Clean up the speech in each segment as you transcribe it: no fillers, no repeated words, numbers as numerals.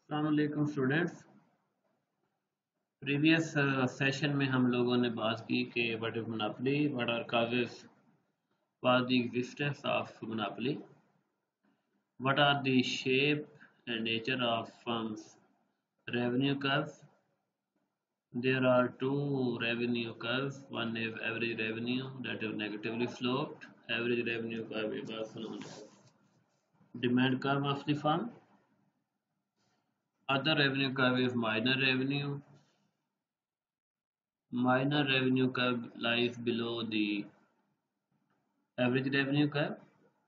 अस्सलाम students. Previous session में हम लोगों ने बात की कि what is monopoly, what are causes for the existence of monopoly, what are the shape and nature of firms revenue curves. There are two revenue curves. One is average revenue, that is negatively sloped. Average revenue curve is also known as demand curve of the firm. Other revenue curve is minor revenue. Minor revenue curve lies below the average revenue curve,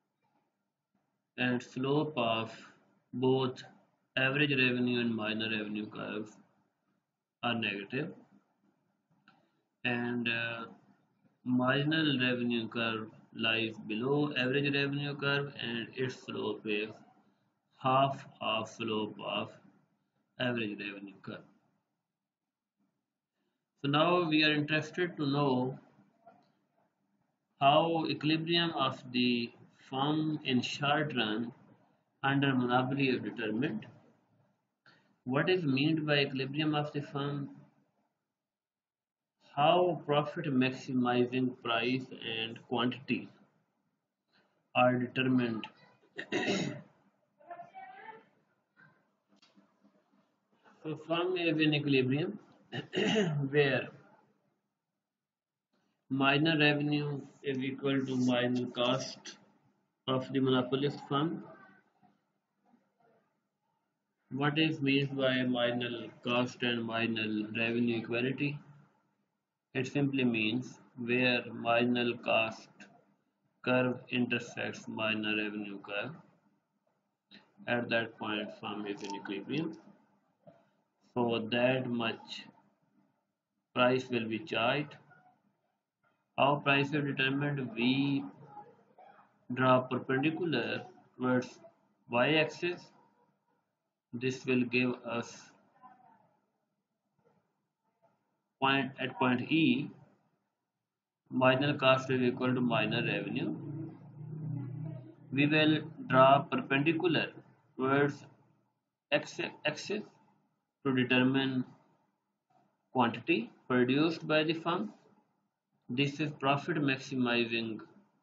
and slope of both average revenue and minor revenue curves are negative, and marginal revenue curve lies below average revenue curve, and its slope is half of slope of average revenue curve. So now we are interested to know how equilibrium of the firm in short run under monopoly is determined. What is meant by equilibrium of the firm? How profit maximizing price and quantity are determined. So firm is in equilibrium where minor revenue is equal to minor cost of the monopolist firm. What is meant by marginal cost and marginal revenue equality? It simply means where marginal cost curve intersects minor revenue curve. At that point, firm is in equilibrium. So that much price will be charged. How price is determined? We draw perpendicular towards y-axis. This will give us point E. Marginal cost is equal to minor revenue. We will draw perpendicular towards x-axis to determine quantity produced by the firm. This is profit maximizing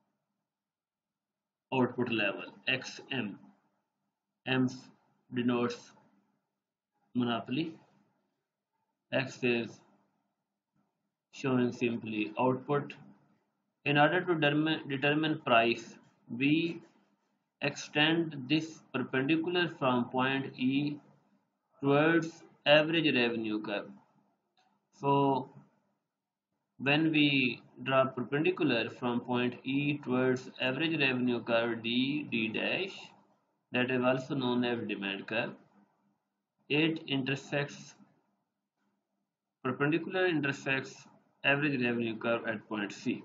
output level XM. M denotes monopoly. X is showing simply output. In order to determine price, we extend this perpendicular from point E towards average revenue curve. So when we draw perpendicular from point E towards average revenue curve D dash, that is also known as demand curve, it perpendicular intersects average revenue curve at point C.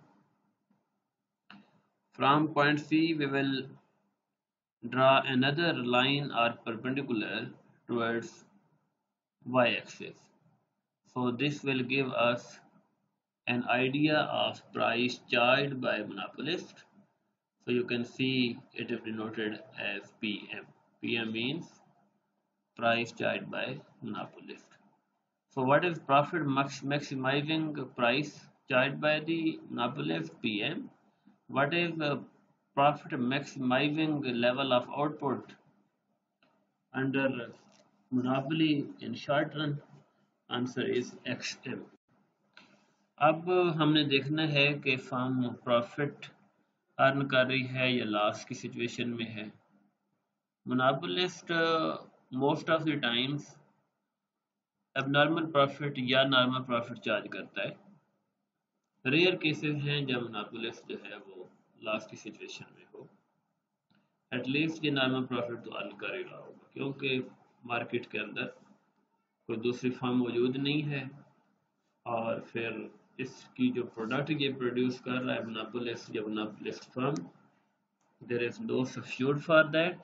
From point C, we will draw another line or perpendicular towards y-axis. So this will give us an idea of price charged by monopolist. So you can see it is denoted as PM. PM means price charged by monopolist. So what is profit maximizing price charged by the monopolist? PM. What is the profit maximizing level of output under monopoly in short run? Answer is XM. अब हमने देखना है कि firm profit earn कर रही है या loss की सिचुएशन में है। Monopolist most of the times abnormal profit या नॉर्मल प्रॉफिट चार्ज करता है। रेयर केसेस हैं जब मोनोपोलिस्ट जो है वो लॉस की सिचुएशन में हो। एटलीस्ट ये नॉर्मल प्रॉफिट तो अर्न कर ही रहा होगा, क्योंकि मार्केट के अंदर कोई दूसरी फर्म मौजूद नहीं है और फिर इसकी जो प्रोडक्ट ये प्रोड्यूस कर रहा है मोनोपोलिस्ट या monopolist firm, there is no substitute for that.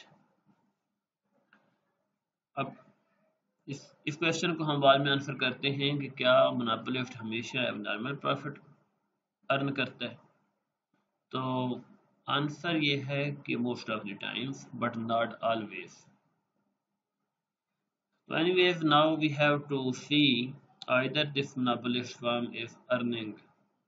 अब इस क्वेश्चन को हम बाद में आंसर करते हैं कि क्या मोनोपोलिस्ट हमेशा एबनॉर्मल प्रॉफिट अर्न करता है। तो आंसर ये है कि most of the times, but not always. So anyways, now we have to see either this monopolist firm is earning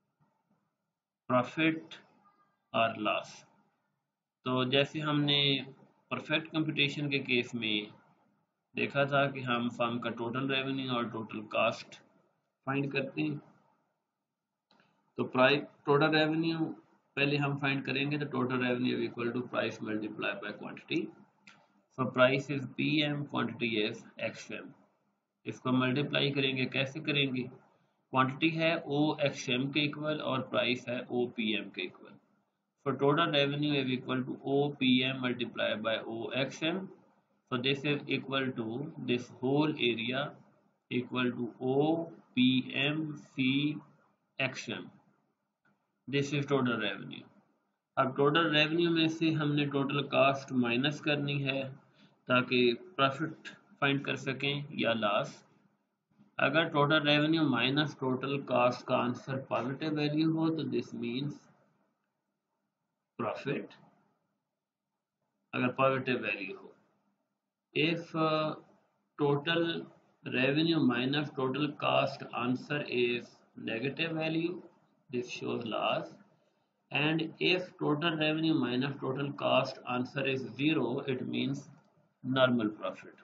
profit और लॉस। तो जैसे हमने परफेक्ट कंपटीशन के केस में देखा था कि हम फर्म का टोटल रेवेन्यू और टोटल कॉस्ट फाइंड करते हैं। तो प्राइस टोटल रेवेन्यू पहले हम फाइंड करेंगे, तो total revenue equal to price multiply by quantity. So price is P M, quantity is X M. इसको मल्टीप्लाई करेंगे, कैसे करेंगे? क्वांटिटी है ओ एक्स एम के इक्वल और प्राइस है ओ पी एम के equal. So total revenue is equal to OPM multiplied by OXM. So this is equal to this whole area equal to OPM CXM. This is total revenue. अब total revenue में से हमने total cast minus करनी है ताकि profit find कर सकें या लॉस। अगर total revenue minus total cost का आंसर पॉजिटिव वैल्यू हो तो दिस मीन्स profit, अगर पॉजिटिव वैल्यू हो। if total revenue minus total cost answer is negative value, this shows loss, and if total revenue minus total cost answer is 0, it means normal profit.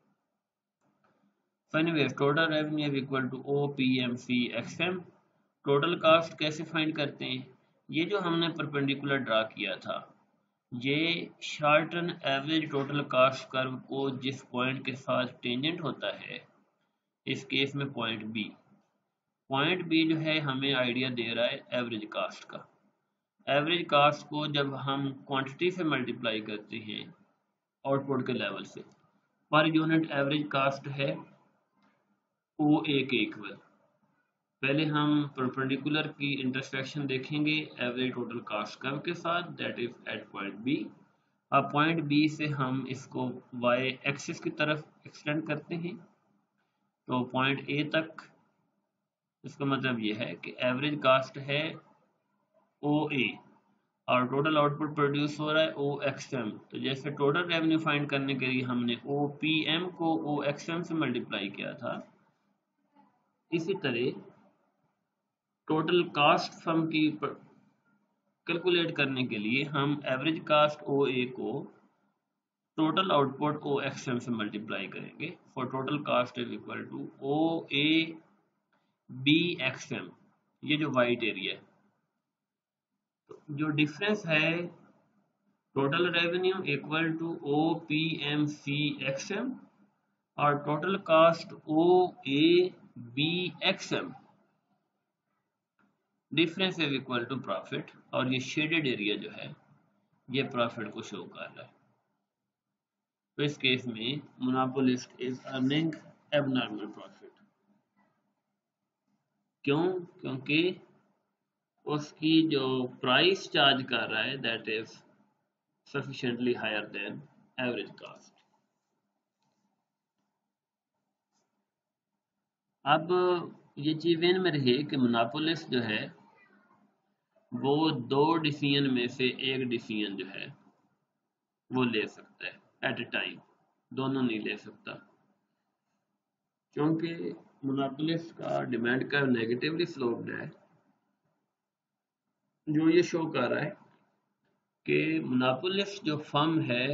So anyways, total revenue is equal to OPMC XM. total cost कैसे find करते हैं? ये जो हमने perpendicular draw किया था, ये short run average total cost curve को जिस पॉइंट के साथ टेंजेंट होता है, इस केस में पॉइंट बी जो है हमें आइडिया दे रहा है एवरेज कास्ट का। एवरेज कास्ट को जब हम क्वांटिटी से मल्टीप्लाई करते हैं आउटपुट के लेवल से, पर यूनिट एवरेज कास्ट है ओ ए के इक्वल। पहले हम परपेंडिकुलर की इंटरसेक्शन देखेंगे एवरेज टोटल कास्ट कर्व के साथ, that is at point B. अब पॉइंट बी से हम इसको वाई एक्सिस की तरफ एक्सटेंड करते हैं, तो पॉइंट ए तक। इसका मतलब ये है कि एवरेज कास्ट है ओ ए और टोटल आउटपुट प्रोड्यूस हो रहा है ओ एक्स एम। तो जैसे टोटल रेवेन्यू फाइंड करने के लिए हमने ओ पी एम को ओ एक्स एम से मल्टीप्लाई किया था, इसी तरह टोटल कास्ट फर्म की कैलकुलेट करने के लिए हम एवरेज कास्ट ओ ए को total output O X M से मल्टीप्लाई करेंगे। For total cost is equal to O A B X M, ये जो वाइट एरिया है। तो जो डिफरेंस है total revenue equal to O P M C X M और total cost O A B X M, difference is equal to profit. और ये shaded area जो है ये प्रॉफिट को शो कर रहा है। तो इस केस में monopolist is earning abnormal profit. क्यों? क्योंकि उसकी जो प्राइस चार्ज कर रहा है that is sufficiently higher than average cost. अब ये चीज इन में रही कि मोनोपोलिस्ट जो है वो दो डिसीजन में से एक डिसीजन जो है वो ले सकता है एट ए टाइम, दोनों नहीं ले सकता, क्योंकि मोनोपोलिस्ट का डिमांड कर्व नेगेटिवली स्लोप्ड है, जो ये शो कर रहा है कि मोनोपोलिस्ट जो फर्म है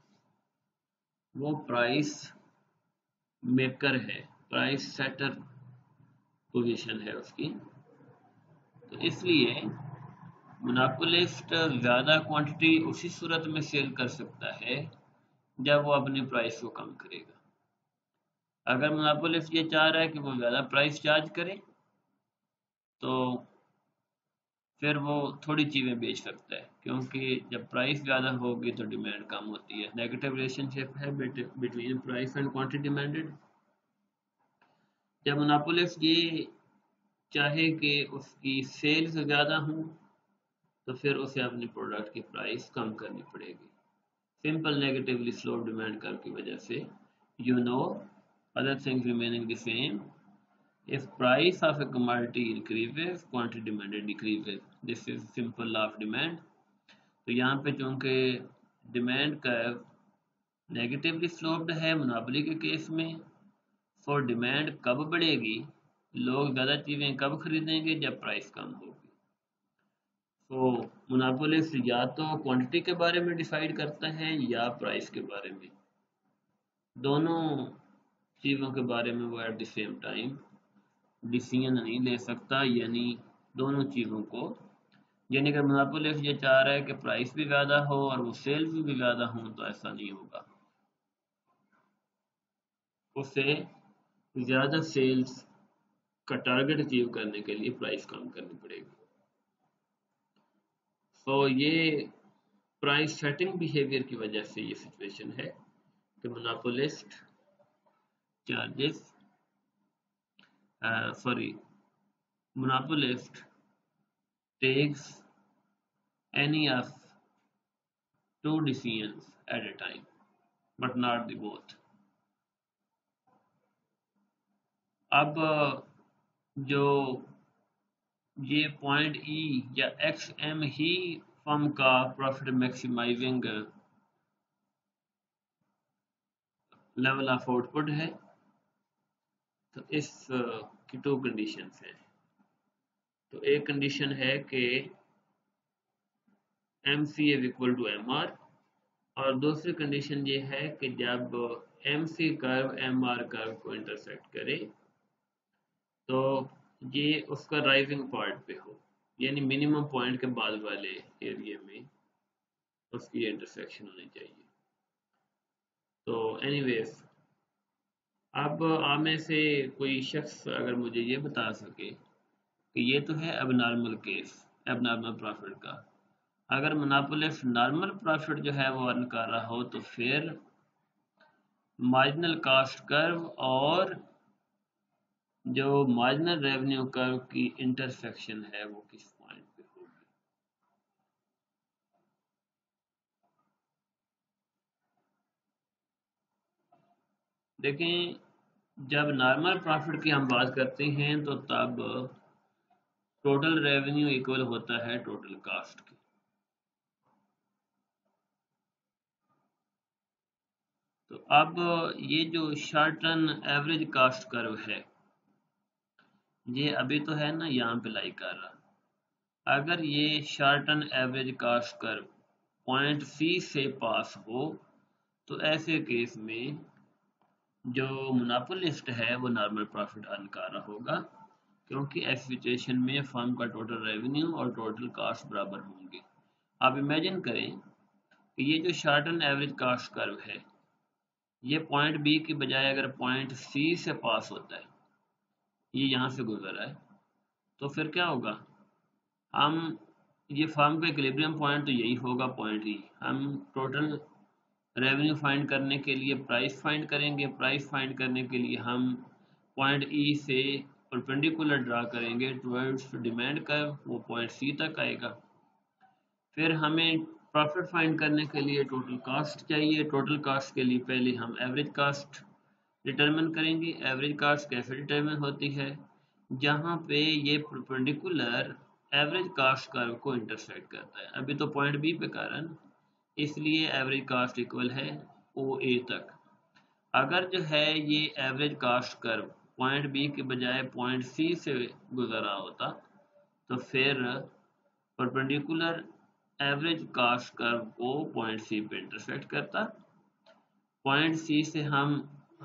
वो प्राइस मेकर है, प्राइस सेटर पोजीशन है उसकी। तो इसलिए मोनोपोलिस्ट ज़्यादा क्वांटिटी उसी सूरत में सेल कर सकता है जब वो अपनी प्राइस को कम करेगा। अगर मोनोपोलिस्ट ये चाह रहा है कि वो ज़्यादा प्राइस चार्ज करे तो फिर वो थोड़ी चीज़ें बेच सकता है, क्योंकि जब प्राइस ज़्यादा होगी तो डिमांड कम होती है। नेगेटिव रिलेशनशिप है between price and quantity demanded. जब मोनोपोलिस्ट ये चाहे कि उसकी सेल्स ज़्यादा हों तो फिर उसे अपनी प्रोडक्ट की प्राइस कम करनी पड़ेगी, simple negatively slow demand curve की वजह से। You know other things remaining the same, if price of a commodity increases quantity demanded decreases, this is simple law of demand। तो यहाँ पे चूंकि डिमांड कर्व नेगेटिवली स्लोप्ड है monopoly के case में, सो डिमांड कब बढ़ेगी, लोग ज़्यादा चीज़ें कब खरीदेंगे, जब प्राइस कम होगी। सो मोनोपोलिस्ट या तो क्वांटिटी के बारे में डिसाइड करता है या प्राइस के बारे में, दोनों चीज़ों के बारे में वो at the same time decision नहीं ले सकता। यानी दोनों चीज़ों को, यानी अगर मोनोपोलिस्ट ये चाह रहा है कि प्राइस भी ज़्यादा हो और वो सेल्स भी ज़्यादा हों, तो ऐसा नहीं होगा। उसे ज़्यादा सेल्स का टारगेट अचीव करने के लिए प्राइस कम करनी पड़ेगी। तो ये प्राइस सेटिंग बिहेवियर की वजह से ये सिचुएशन है कि monopolist charges monopolist takes any of two decisions at a time, but not the both. अब जो ये पॉइंट ई या एक्स एम ही फर्म का profit maximising level of output है, तो इस की दो कंडीशंस हैं। तो एक कंडीशन है कि M C is equal to M R, और दूसरी कंडीशन ये है कि जब M C curve M R curve को इंटरसेक्ट करे तो ये उसका राइजिंग पार्ट पे हो, यानी मिनिमम पॉइंट के बाद वाले एरिया में उसकी इंटरसेक्शन होनी चाहिए। तो एनीवेज, अब आप में से कोई शख्स अगर मुझे ये बता सके कि ये तो है एबनॉर्मल केस, एबनॉर्मल प्रॉफिट का, अगर मोनोपोलिस्ट नॉर्मल प्रॉफिट जो है वो अर्न कर रहा हो, तो फिर मार्जिनल कॉस्ट कर्व और जो मार्जिनल रेवेन्यू कर्व की इंटरसेक्शन है वो किस पॉइंट पे होगी। देखें, जब नॉर्मल प्रॉफिट की हम बात करते हैं तो तब टोटल रेवेन्यू इक्वल होता है टोटल कास्ट के। तो अब ये जो short term average cost curve है, ये अभी तो है ना यहाँ पे लाई कर रहा। अगर ये short term average cost curve point C से पास हो, तो ऐसे केस में जो मोनोपोलिस्ट है वो नॉर्मल प्रॉफिट अर्न कर रहा होगा, क्योंकि ऐसी सिचुएशन में फर्म का टोटल रेवेन्यू और टोटल कास्ट बराबर होंगे। आप इमेजिन करें कि ये जो short term average cost curve है, ये पॉइंट बी की बजाय अगर पॉइंट सी से पास होता है, ये यहाँ से गुजर रहा है, तो फिर क्या होगा, हम ये फर्म का इक्विलिब्रियम पॉइंट तो यही होगा पॉइंट ई। हम टोटल रेवेन्यू फाइंड करने के लिए प्राइस फाइंड करेंगे, प्राइस फाइंड करने के लिए हम पॉइंट ई से परपेंडिकुलर ड्रा करेंगे टुवर्ड्स डिमांड कर्व, वो पॉइंट सी तक आएगा। फिर हमें प्रॉफिट फाइंड करने के लिए टोटल कास्ट चाहिए, टोटल कास्ट के लिए पहले हम एवरेज कास्ट डिटरमिन करेंगे। एवरेज कास्ट कैसे डिटरमिन होती है, जहाँ पे ये परपेंडिकुलर एवरेज कास्ट कर्व को इंटरसेक्ट करता है। अभी तो पॉइंट बी पे कारण, इसलिए एवरेज कास्ट इक्वल है ओ ए तक। अगर जो है ये average cost curve point B के बजाय पॉइंट सी से गुजर रहा होता, तो फिर परपेंडिकुलर एवरेज कास्ट कर्व को पॉइंट सी पे इंटरसेक्ट करता। पॉइंट सी से हम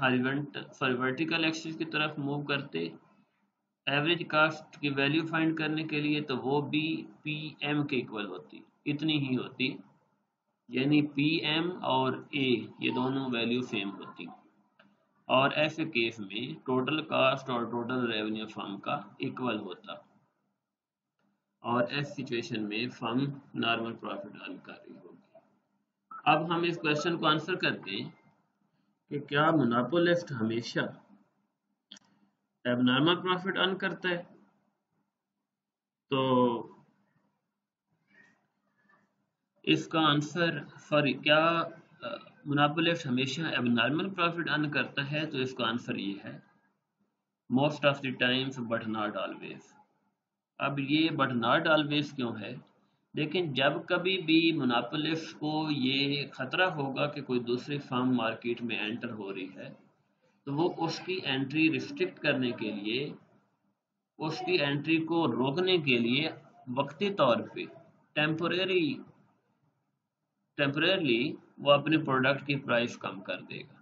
वर्टिकल एक्सिस की तरफ मूव करते एवरेज कास्ट की वैल्यू फाइंड करने के लिए, तो वो भी पी एम के इक्वल होती, इतनी ही होती, यानी पी एम और ए ये दोनों वैल्यू सेम होती। और ऐसे केस में टोटल कास्ट और टोटल रेवेन्यू फर्म का इक्वल होता, और ऐसी सिचुएशन में फर्म नॉर्मल प्रॉफिट अर्न कर रही होगी। अब हम इस क्वेश्चन को आंसर करते हैं कि क्या मोनोपोलिस्ट हमेशा एबनॉर्मल प्रॉफिट अर्न करता है। तो इसका आंसर क्या मोनोपोलिस्ट हमेशा एबनॉर्मल प्रॉफिट अर्न करता है, तो इसका आंसर ये है most of the times but not always. अब ये बट नॉट ऑलवेज क्यों है, लेकिन जब कभी भी मोनोपोलिस्ट को ये खतरा होगा कि कोई दूसरी फर्म मार्केट में एंटर हो रही है, तो वो उसकी एंट्री रिस्ट्रिक्ट करने के लिए, उसकी एंट्री को रोकने के लिए वक्ती तौर पे टेम्पोरेरी टेम्परेरली वो अपने प्रोडक्ट की प्राइस कम कर देगा।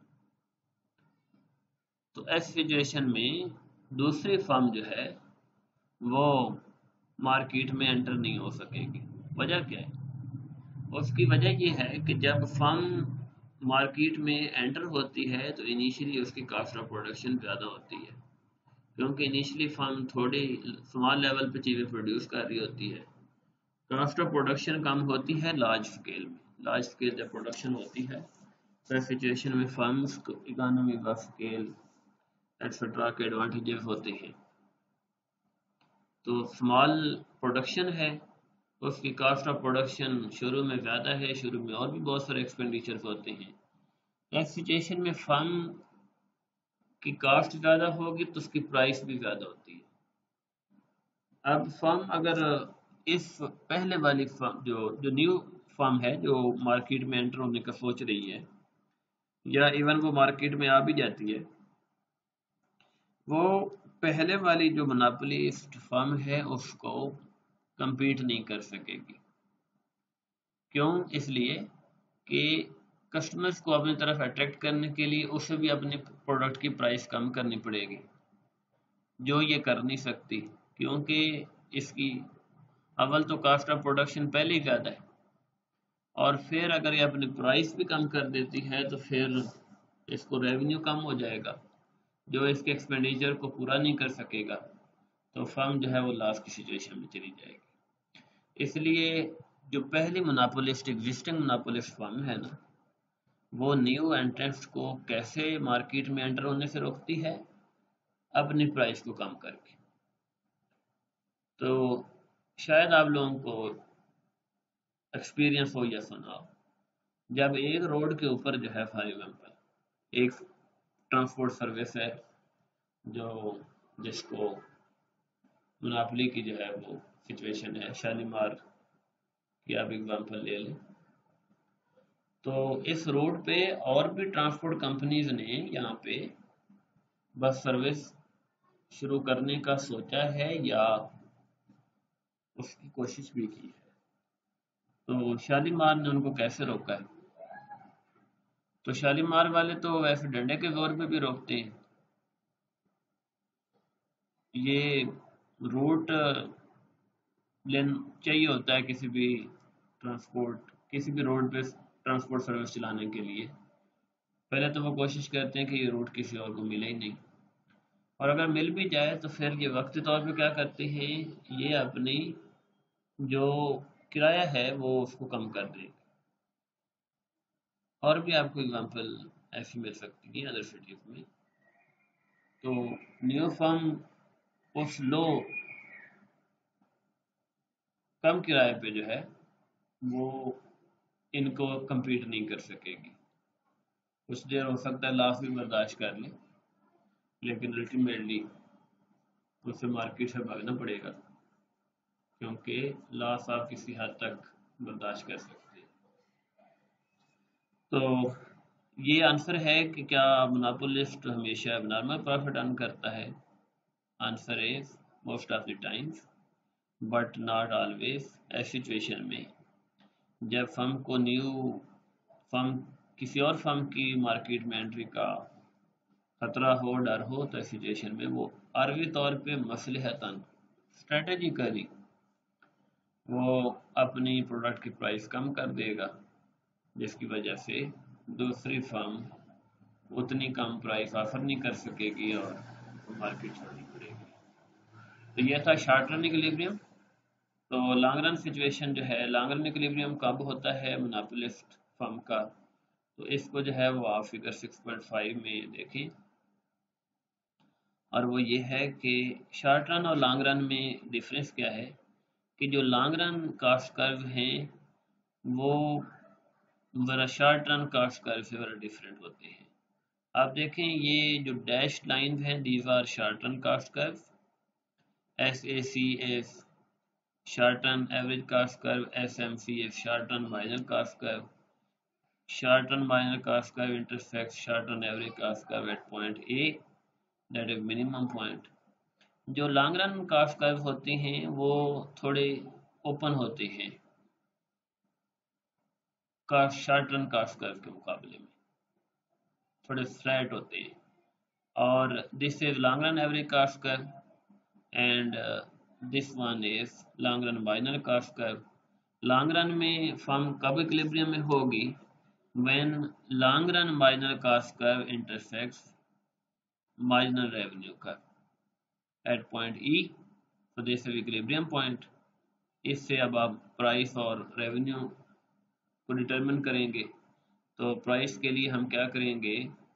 तो ऐसी सिचुएशन में दूसरी फर्म जो है वो मार्केट में एंटर नहीं हो सकेगी। वजह क्या है? उसकी वजह ये है कि जब फर्म मार्केट में एंटर होती है तो इनिशियली उसकी कॉस्ट ऑफ प्रोडक्शन ज़्यादा होती है, क्योंकि इनिशियली फर्म थोड़ी स्मॉल लेवल पे चीज़ें प्रोड्यूस कर रही होती है। कॉस्ट ऑफ प्रोडक्शन कम होती है लार्ज स्केल में। लार्ज स्केल जब प्रोडक्शन होती है तो इस सिचुएशन में फर्म्स को इकोनॉमी ऑफ स्केल एक्सेट्रा के एडवांटेजेस होते हैं। तो स्मॉल प्रोडक्शन है, उसकी कॉस्ट ऑफ प्रोडक्शन शुरू में ज़्यादा है, शुरू में और भी बहुत सारे एक्सपेंडिचर्स होते हैं। इस सिचुएशन में फर्म की कॉस्ट ज़्यादा होगी तो उसकी प्राइस भी ज़्यादा होती है। अब फर्म अगर इस पहले वाली फर्म जो न्यू फर्म है जो मार्केट में एंटर होने का सोच रही है, या इवन वो मार्केट में आ भी जाती है, वो पहले वाली जो मोनोपोलिस्ट फर्म है उसको compete नहीं कर सकेगी। क्यों? इसलिए कि कस्टमर्स को अपनी तरफ अट्रैक्ट करने के लिए उसे भी अपने प्रोडक्ट की प्राइस कम करनी पड़ेगी, जो ये कर नहीं सकती, क्योंकि इसकी अव्वल तो कॉस्ट ऑफ प्रोडक्शन पहले ही ज़्यादा है, और फिर अगर ये अपनी प्राइस भी कम कर देती है तो फिर इसको रेवेन्यू कम हो जाएगा, जो इसके एक्सपेंडिचर को पूरा नहीं कर सकेगा, तो फर्म जो है वो लॉस की सिचुएशन में चली जाएगी। इसलिए जो पहली मोनोपोलिस्ट एग्जिस्टिंग मोनोपोलिस्ट फर्म है ना, वो न्यू एंट्रेंट्स को कैसे मार्केट में एंटर होने से रोकती है? अपनी प्राइस को कम करके। तो शायद आप लोगों को एक्सपीरियंस हो या सुना हो, जब एक रोड के ऊपर जो है फॉर एग्जाम्पल एक ट्रांसपोर्ट सर्विस है जो जिसको मोनोपोली की जो है वो सिचुएशन है, शालीमार की आप एग्जांपल ले लें, तो इस रोड पे और भी ट्रांसपोर्ट कंपनीज ने यहाँ पे बस सर्विस शुरू करने का सोचा है या उसकी कोशिश भी की है। तो शालीमार ने उनको कैसे रोका है? तो शालीमार वाले तो वैसे डंडे के जोर पे भी रोकते हैं। ये रूट लेन चाहिए होता है किसी भी रोड पे ट्रांसपोर्ट सर्विस चलाने के लिए। पहले तो वो कोशिश करते हैं कि ये रूट किसी और को मिले ही नहीं, और अगर मिल भी जाए तो फिर ये वक्ती तौर पे क्या करते हैं, ये अपनी जो किराया है वो उसको कम कर दें। और भी आपको एग्जांपल ऐसी मिल सकती है अदर सिटीज में। तो न्यू फर्म उस लो कम किराए पे जो है वो इनको compete नहीं कर सकेगी। कुछ देर हो सकता है लॉस भी बर्दाश्त कर ले, लेकिन अल्टीमेटली उसे मार्केट से भागना पड़ेगा, क्योंकि लॉस आप किसी हद तक बर्दाश्त कर सकते हैं। तो ये आंसर है कि क्या मोनोपोलिस्ट हमेशा नॉर्मल प्रॉफिट अर्न करता है? Answer is most of the times, but not always. ऐसी सिचुएशन में जब फर्म किसी और फर्म की मार्केट में एंट्री का खतरा हो, डर हो, तो इस सिचुएशन में वो आर्वी तौर पे मसलहतन स्ट्रेटेजिकली वो अपनी प्रोडक्ट की प्राइस कम कर देगा, जिसकी वजह से दूसरी फर्म उतनी कम प्राइस ऑफर नहीं कर सकेगी और मार्केट छोड़नी पड़ेगी। तो यह था शॉर्ट रन इक्विलिब्रियम। तो लॉन्ग रन सिचुएशन जो है, लॉन्ग रन इक्विलिब्रियम कब होता है मोनोपोलिस्ट फर्म का? तो इसको जो है वो आप फिगर 6.5 में देखें, और वो ये है कि शॉर्ट रन और लॉन्ग रन में डिफरेंस क्या है, कि जो लॉन्ग रन कॉस्ट कर्व हैं वो ज़रा शॉर्ट रन कॉस्ट कर्व से ज़रा डिफरेंट होते हैं। आप देखें ये जो डैश लाइन हैं, these are short run cost curve, SAC is short run average cost curve, SMC is short run marginal cost curve, short run marginal cost curve intersects short run average cost curve at point A, that is minimum point। जो long run cost curve होते हैं वो थोड़े open होते हैं cost short run cost curve के मुकाबले में, थोड़े फ्लैट होते हैं। और this is long run average cost curve and this one is long run marginal cost curve. Long run में फर्म कब इक्विलिब्रियम में होगी? When long run marginal cost curve intersects marginal revenue curve at point E, तो this is equilibrium point. इससे अब आप price और revenue को डिटरमिन करेंगे। तो प्राइस के लिए हम क्या करेंगे,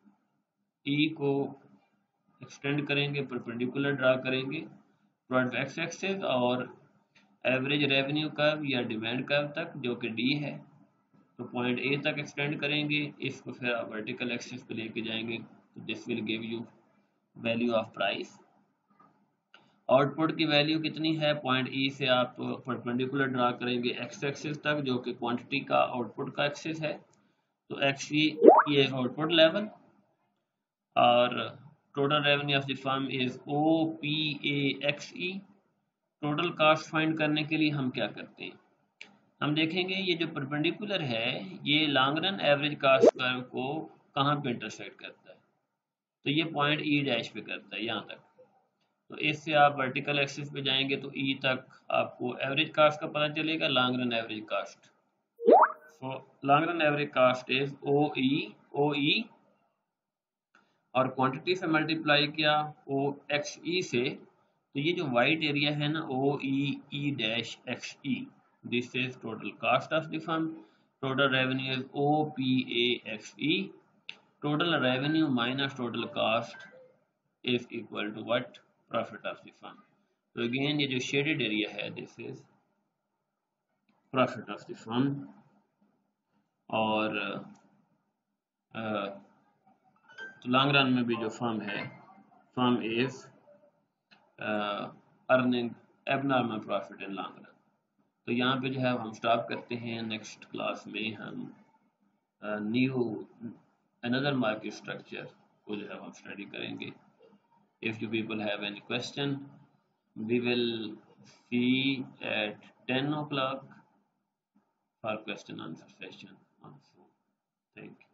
ई को एक्सटेंड करेंगे, परपेंडिकुलर ड्रा करेंगे टुवर्ड्स एक्स एक्सिस और एवरेज रेवेन्यू कर्व या डिमांड कर्व तक जो कि डी है, तो पॉइंट ए तक एक्सटेंड करेंगे। इसको फिर आप वर्टिकल एक्सिस पे लेके जाएंगे, तो this will give you value of price. Output की वैल्यू कितनी है, पॉइंट ई से आप परपेंडिकुलर ड्रा करेंगे एक्स एक्सिस तक जो कि क्वांटिटी का आउटपुट का एक्सिस है, तो एक्स ई ये आउटपुट लेवल और total revenue of the firm is O P A X E. Total cost find करने के लिए हम क्या करते हैं, हम देखेंगे ये जो परपेंडिकुलर है ये long run average cost curve को कहाँ पे इंटरसेक्ट करता है, तो ये पॉइंट ई डैश पे करता है यहाँ तक। तो इससे आप वर्टिकल एक्सिस पे जाएंगे तो ई तक आपको एवरेज कास्ट का पता चलेगा, long run average cost. So long run average cost is O E और क्वांटिटी से मल्टीप्लाई किया ओ एक्स ई से, तो ये जो वाइट एरिया है ना O E dash X E, this is total cost of the firm. Total revenue is O P A X E. Total revenue minus total cost is equal to what, profit of the firm. तो again ये जो shaded area है this is profit of the firm. और तो long run में भी जो firm है, firm is earning abnormal profit in long run. तो यहाँ पे जो है हम स्टॉप करते हैं। नेक्स्ट क्लास में हम न्यू अनदर मार्केट स्ट्रक्चर को जो है हम स्टडी करेंगे। If you people have any question we will see at 10 o'clock for question answer session also. Thank you.